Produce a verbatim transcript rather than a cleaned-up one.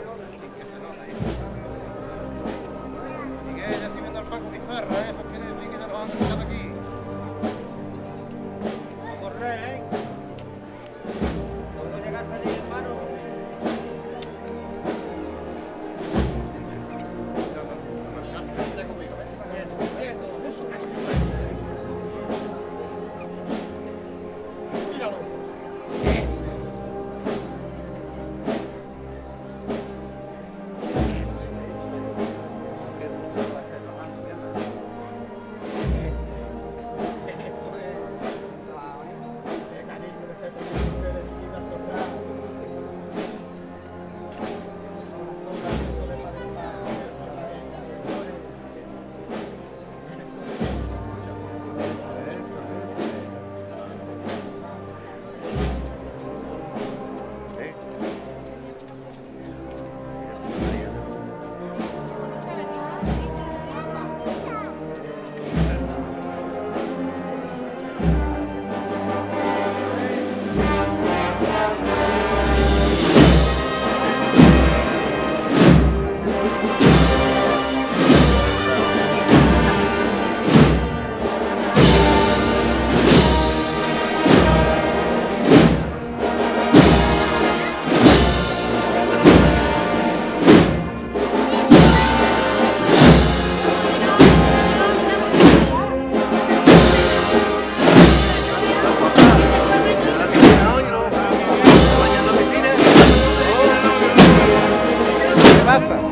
Sí, que se nota ahí. Miguel, ya estoy viendo al Paco Pizarra, ¿eh? Pues quiere decir que ya nos van a escuchar aquí. A correr, ¿eh? Cuando llegaste allí, hermano. Vente conmigo, vente para que eso. Míralo. Ese. Ese. Qué dulce va a ser la mano, mierda. Ese. Eso es. Qué cariño que estoy poniendo ustedes, chiquitas, atrás. Pasa.